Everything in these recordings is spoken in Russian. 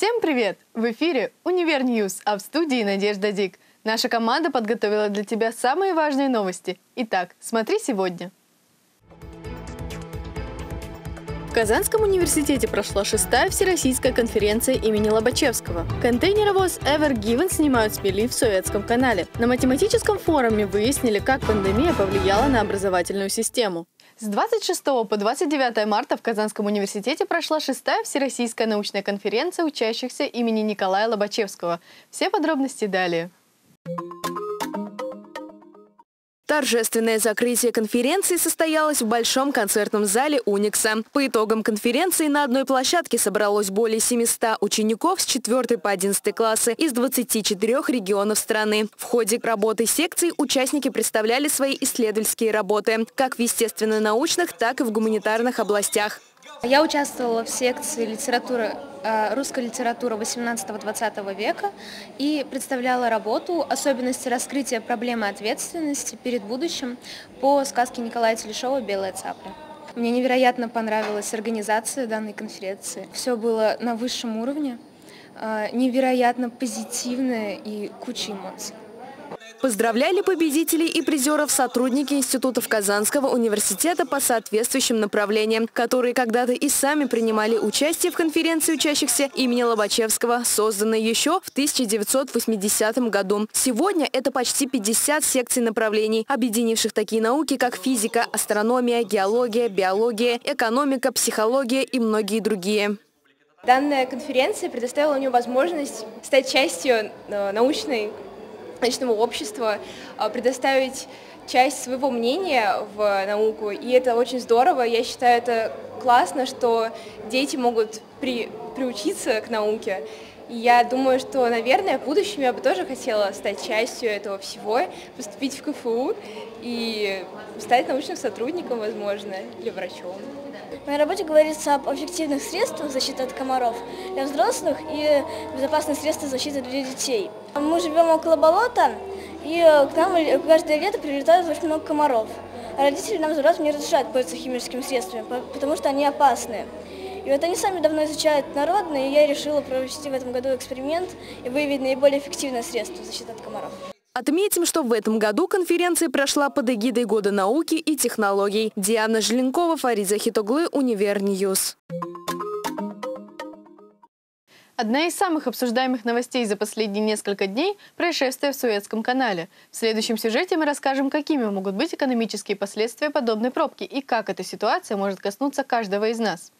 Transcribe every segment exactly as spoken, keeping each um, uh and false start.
Всем привет! В эфире «Универ Ньюс», а в студии Надежда Дик. Наша команда подготовила для тебя самые важные новости. Итак, смотри сегодня. В Казанском университете прошла шестая всероссийская конференция имени Лобачевского. Контейнеровоз Ever Given снимают с мели в Суэцком канале. На математическом форуме выяснили, как пандемия повлияла на образовательную систему. С двадцать шестого по двадцать девятое марта в Казанском университете прошла шестая всероссийская научная конференция учащихся имени Николая Лобачевского. Все подробности далее. Торжественное закрытие конференции состоялось в Большом концертном зале Уникса. По итогам конференции на одной площадке собралось более семисот учеников с четвёртого по одиннадцатый классы из двадцати четырёх регионов страны. В ходе работы секций участники представляли свои исследовательские работы как в естественно-научных, так и в гуманитарных областях. Я участвовала в секции литературы, русская литература восемнадцатого-двадцатого века и представляла работу «Особенности раскрытия проблемы ответственности перед будущим» по сказке Николая Телешова «Белая цапля». Мне невероятно понравилась организация данной конференции. Все было на высшем уровне, невероятно позитивное и куча эмоций. Поздравляли победителей и призеров сотрудники институтов Казанского университета по соответствующим направлениям, которые когда-то и сами принимали участие в конференции учащихся имени Лобачевского, созданной еще в тысяча девятьсот восьмидесятом году. Сегодня это почти пятьдесят секций направлений, объединивших такие науки, как физика, астрономия, геология, биология, экономика, психология и многие другие. Данная конференция предоставила мне возможность стать частью научной научного общества, предоставить часть своего мнения в науку, и это очень здорово. Я считаю, это классно, что дети могут при, приучиться к науке. И я думаю, что, наверное, в будущем я бы тоже хотела стать частью этого всего, поступить в ка эф у и стать научным сотрудником, возможно, или врачом. В моей работе говорится об эффективных средствах защиты от комаров для взрослых и безопасных средствах защиты для детей. Мы живем около болота, и к нам каждое лето прилетают очень много комаров. А родители нам взрослым не разрешают пользоваться химическими средствами, потому что они опасны. И вот они сами давно изучают народные, и я решила провести в этом году эксперимент и выявить наиболее эффективное средство защиты от комаров. Отметим, что в этом году конференция прошла под эгидой Года науки и технологий. Диана Желенкова, Фарид Захитоглы, Универ Ньюс. Одна из самых обсуждаемых новостей за последние несколько дней – происшествие в Суэцком канале. В следующем сюжете мы расскажем, какими могут быть экономические последствия подобной пробки и как эта ситуация может коснуться каждого из нас.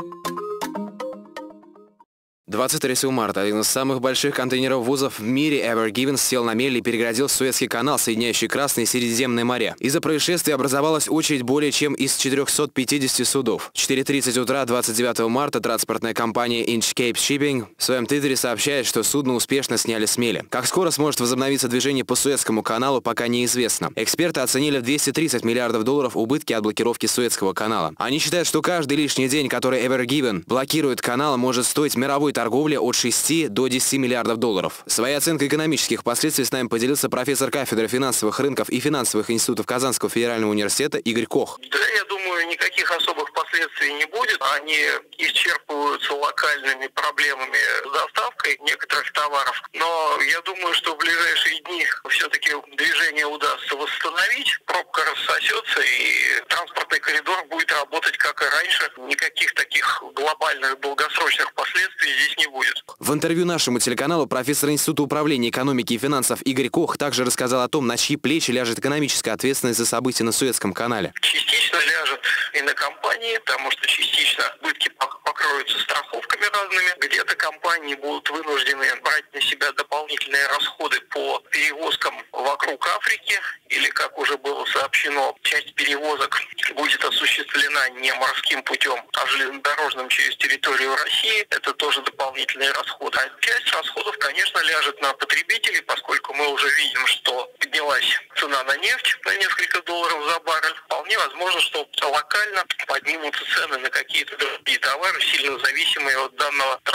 двадцать третьего марта один из самых больших контейнеров вузов в мире Ever Given сел на мель и перегородил Суэцкий канал, соединяющий Красное и Средиземное моря. Из-за происшествия образовалась очередь более чем из четырёхсот пятидесяти судов. В четыре тридцать утра двадцать девятого марта транспортная компания Inchcape Shipping в своем твиттере сообщает, что судно успешно сняли с мели. Как скоро сможет возобновиться движение по Суэцкому каналу, пока неизвестно. Эксперты оценили в двести тридцать миллиардов долларов убытки от блокировки Суэцкого канала. Они считают, что каждый лишний день, который Ever Given блокирует канал, может стоить мировой торговли от шести до десяти миллиардов долларов. Своей оценкой экономических последствий с нами поделился профессор кафедры финансовых рынков и финансовых институтов Казанского федерального университета Игорь Кох. Да, я думаю, никаких особых последствий не будет. Они исчерпываются локальными проблемами с доставкой некоторых товаров. Но я думаю, что в ближайшие дни все-таки движение удастся восстановить, пробка рассосется и транспортный коридор будет работать как и раньше. Никаких таких глобальных долгосрочных последствий здесь не будет. В интервью нашему телеканалу профессор Института управления экономики и финансов Игорь Кох также рассказал о том, на чьи плечи ляжет экономическая ответственность за события на Суэцком канале. Частично ляжет и на компании, потому что частично убытки покроются страховками разными. Где-то компании будут вынуждены брать на себя дополнительные расходы по перевозкам вокруг Африки, или, как уже было сообщено, часть перевозок будет осуществлена не морским путем, а железнодорожным через территорию России. Это тоже дополнительные расходы. А часть расходов, конечно, ляжет на потребителей, поскольку мы уже видим, что поднялась цена на нефть на несколько долларов за баррель. Вполне возможно, что локально поднимутся цены на какие-то другие товары, сильно зависимые от данного транспортного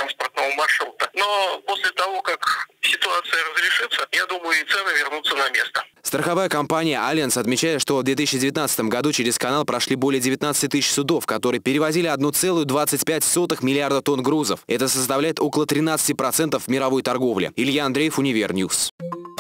выбранного маршрута. Но после того, как ситуация разрешится, я думаю, и цены вернутся на место. Страховая компания «Альянс» отмечает, что в две тысячи девятнадцатом году через канал прошли более девятнадцати тысяч судов, которые перевозили одна целая двадцать пять сотых миллиарда тонн грузов. Это составляет около тринадцати процентов мировой торговли. Илья Андреев, Универньюз.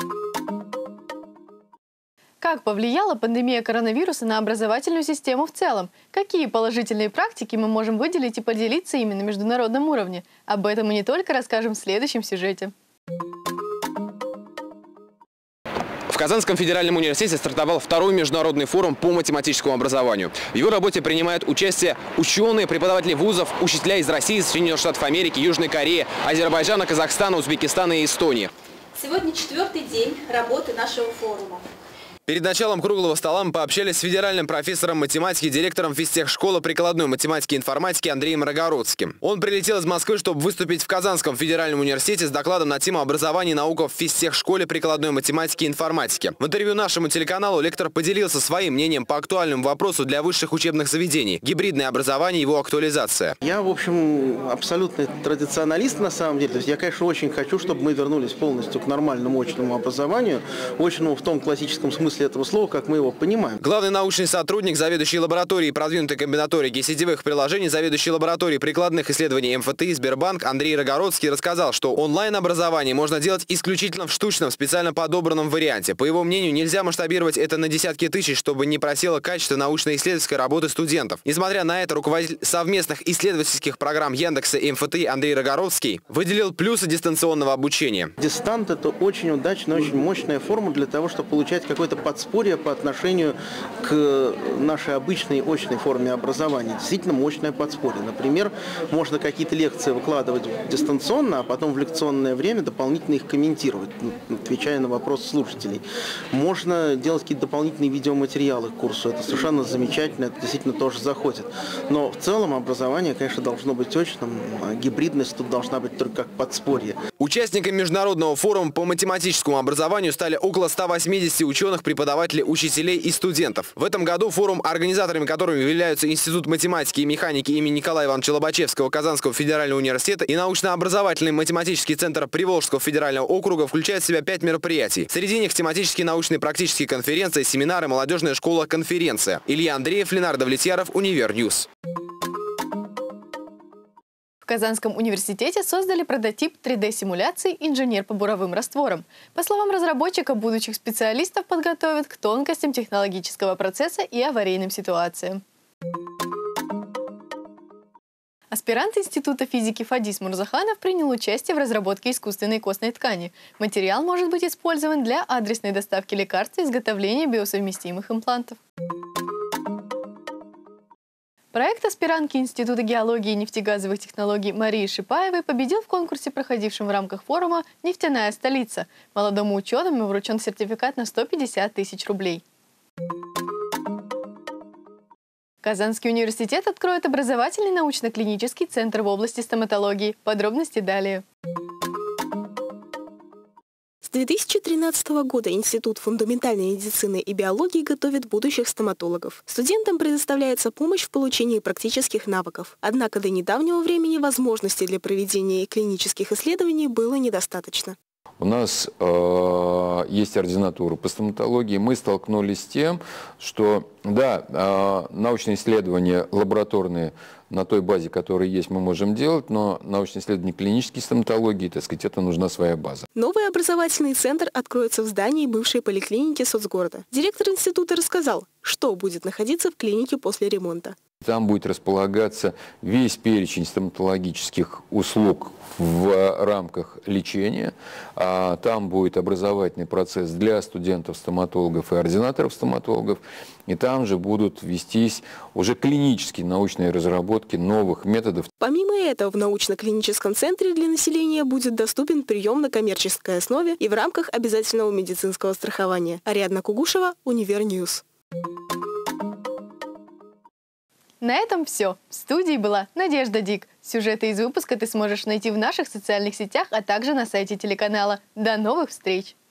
Как повлияла пандемия коронавируса на образовательную систему в целом? Какие положительные практики мы можем выделить и поделиться ими на международном уровне? Об этом мы не только расскажем в следующем сюжете. В Казанском федеральном университете стартовал второй международный форум по математическому образованию. В его работе принимают участие ученые, преподаватели вузов, учителя из России, Соединенных Штатов Америки, Южной Кореи, Азербайджана, Казахстана, Узбекистана и Эстонии. Сегодня четвертый день работы нашего форума. Перед началом круглого стола мы пообщались с федеральным профессором математики, директором физтехшколы прикладной математики и информатики Андреем Рогородским. Он прилетел из Москвы, чтобы выступить в Казанском федеральном университете с докладом на тему образования и наука в физтехшколе прикладной математики и информатики. В интервью нашему телеканалу лектор поделился своим мнением по актуальному вопросу для высших учебных заведений – гибридное образование и его актуализация. Я, в общем, абсолютный традиционалист на самом деле. То есть я, конечно, очень хочу, чтобы мы вернулись полностью к нормальному очному образованию, очному в том классическом смысле этого слова, как мы его понимаем. Главный научный сотрудник, заведующий лабораторией продвинутой комбинаторики сетевых приложений, заведующий лабораторией прикладных исследований эм эф тэ и Сбербанк Андрей Рогородский рассказал, что онлайн-образование можно делать исключительно в штучном, специально подобранном варианте. По его мнению, нельзя масштабировать это на десятки тысяч, чтобы не просело качество научно-исследовательской работы студентов. Несмотря на это, руководитель совместных исследовательских программ Яндекса и эм эф тэ Андрей Рогородский выделил плюсы дистанционного обучения. Дистант – это очень удачная, очень мощная форма для того, чтобы получать какой-то подспорье по отношению к нашей обычной очной форме образования. Действительно мощное подспорье. Например, можно какие-то лекции выкладывать дистанционно, а потом в лекционное время дополнительно их комментировать, отвечая на вопросы слушателей. Можно делать какие-то дополнительные видеоматериалы к курсу. Это совершенно замечательно, это действительно тоже заходит. Но в целом образование, конечно, должно быть очным, а гибридность тут должна быть только как подспорье. Участниками международного форума по математическому образованию стали около ста восьмидесяти ученых, преподавателей, учителей и студентов. В этом году форум, организаторами которого являются Институт математики и механики имени Николая Ивановича Лобачевского Казанского федерального университета и научно-образовательный математический центр Приволжского федерального округа, включает в себя пять мероприятий. Среди них тематические научные практические конференции, семинары, молодежная школа, конференция. Илья Андреев, Ленардо Влетьяров, Универньюз. В Казанском университете создали прототип три дэ симуляции «Инженер по буровым растворам». По словам разработчика, будущих специалистов подготовят к тонкостям технологического процесса и аварийным ситуациям. Аспирант Института физики Фадис Мурзаханов принял участие в разработке искусственной костной ткани. Материал может быть использован для адресной доставки лекарств и изготовления биосовместимых имплантов. Проект аспирантки Института геологии и нефтегазовых технологий Марии Шипаевой победил в конкурсе, проходившем в рамках форума «Нефтяная столица». Молодому ученому вручен сертификат на сто пятьдесят тысяч рублей. Казанский университет откроет образовательный научно-клинический центр в области стоматологии. Подробности далее. С две тысячи тринадцатого года Институт фундаментальной медицины и биологии готовит будущих стоматологов. Студентам предоставляется помощь в получении практических навыков. Однако до недавнего времени возможностей для проведения клинических исследований было недостаточно. У нас э, есть ординатура по стоматологии. Мы столкнулись с тем, что да, э, научные исследования лабораторные на той базе, которая есть, мы можем делать, но научные исследования клинической стоматологии, так сказать, это нужна своя база. Новый образовательный центр откроется в здании бывшей поликлиники соцгорода. Директор института рассказал, что будет находиться в клинике после ремонта. Там будет располагаться весь перечень стоматологических услуг в рамках лечения. Там будет образовательный процесс для студентов-стоматологов и ординаторов-стоматологов. И там же будут вестись уже клинические научные разработки новых методов. Помимо этого, в научно-клиническом центре для населения будет доступен прием на коммерческой основе и в рамках обязательного медицинского страхования. Ариадна Кугушева, Универньюз. На этом все. В студии была Надежда Дик. Сюжеты из выпуска ты сможешь найти в наших социальных сетях, а также на сайте телеканала. До новых встреч!